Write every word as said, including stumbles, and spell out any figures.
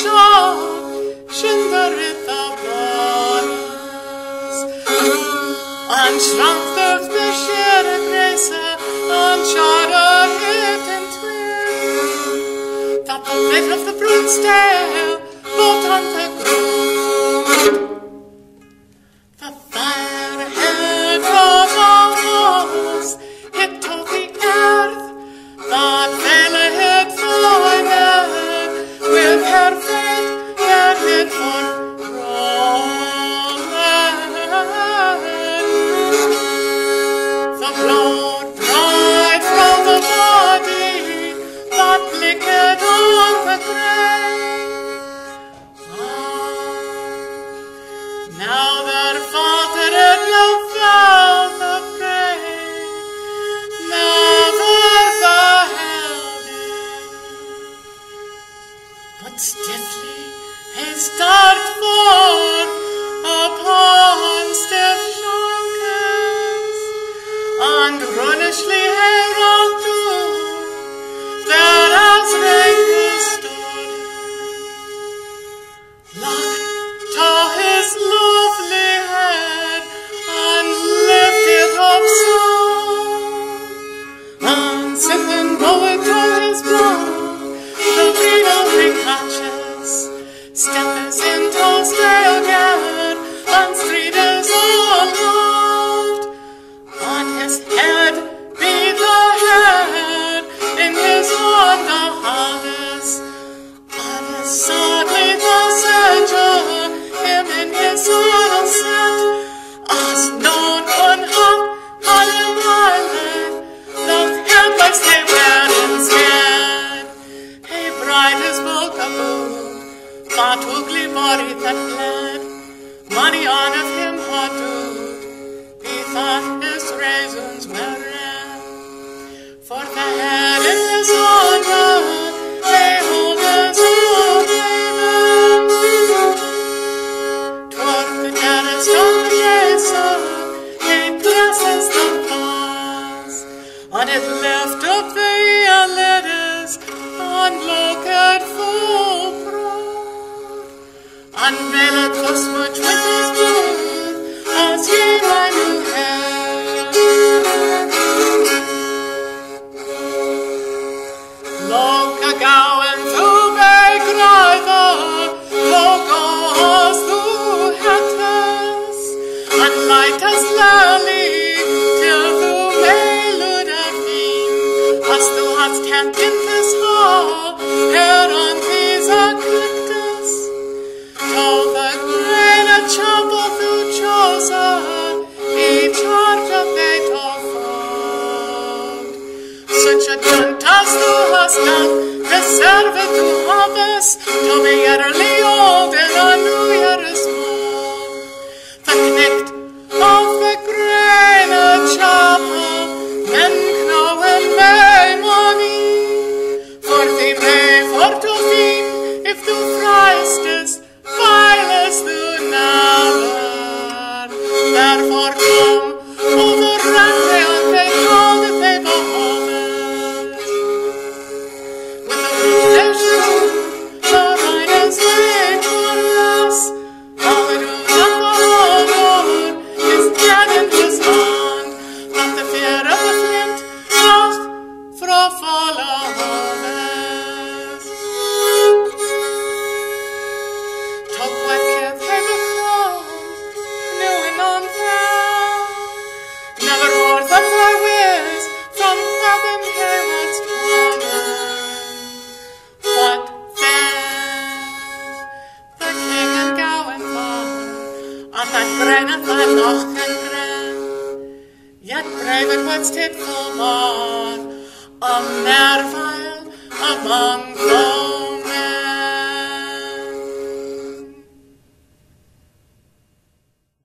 shaw, shinderit the borders. And shrunk the fish here a grace, and shudder hit in twin. That the bit of the brute's tail float on the ground. The fire head of ours hit to the earth, that fell forever with her fate headed for Roland. The blood dried from the body that flickered on the grave. Ah, now there faltered no felt of prey, never the helding, but stiffly he start forth upon stiff shoulders, and runnishly he rode through there as Rainbow stood, locked to his lovely head and lifted up so, and sitting going to his brow, the freedom he catches, steppers into stay again, and street is unloved, on his head be the head, in his hand the harness, and his sadly the sedger, him in his saddle set, as none unhappy had him island, doth him by stay where instead. He bride his bugaboo, that ugly body that bled, money on of him had doed, he thought his raisins were red, for the head in his honor, they hold his own haven. Toward the nearest of the Jason, he presses the pass, and it lift up the eyelids, and looked full proud, and veiled thus much with his blood, as ye my new head. Look a gowan through bay gryther, look as through hetters, and light as lily, till through may lud a fiend, as thou hadst camped in this hall, here on these ecliptus, till the grain a chapel through chosen, each heart of they told found. Such a dunt as thou hast done, reserve it to harvest, to be yearly old in a new year is small. The knecht of the grain a chapel, men know and may money, for thee may for to feed, if thou frystest, vilest thou never. Therefore come, over and they on they call that they behold it. With the foundation, the riders made for us, all the doom of the whole world is dead in his hand, not the fear of the flint, lost from fall of us. Talk what give they the crown, new and unfound, never more than thy ways, from heaven here was fallen. But then the king and Gawain fall, and that brenneth thy loch and gren, yet brave it was tit full more, a merveille among foes.